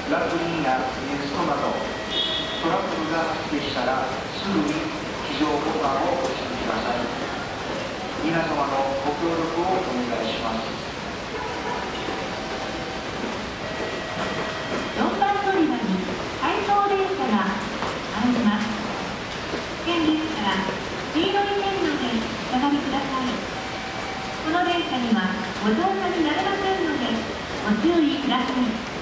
落輪やストなどトラブルができたらすぐに非常ボタンを押してください。皆様のご協力をお願いします。 4番乗り場に回送電車が入ります。危険ですから黄色い線路でお下がりください。この電車にはご乗車になれませんのでご注意ください。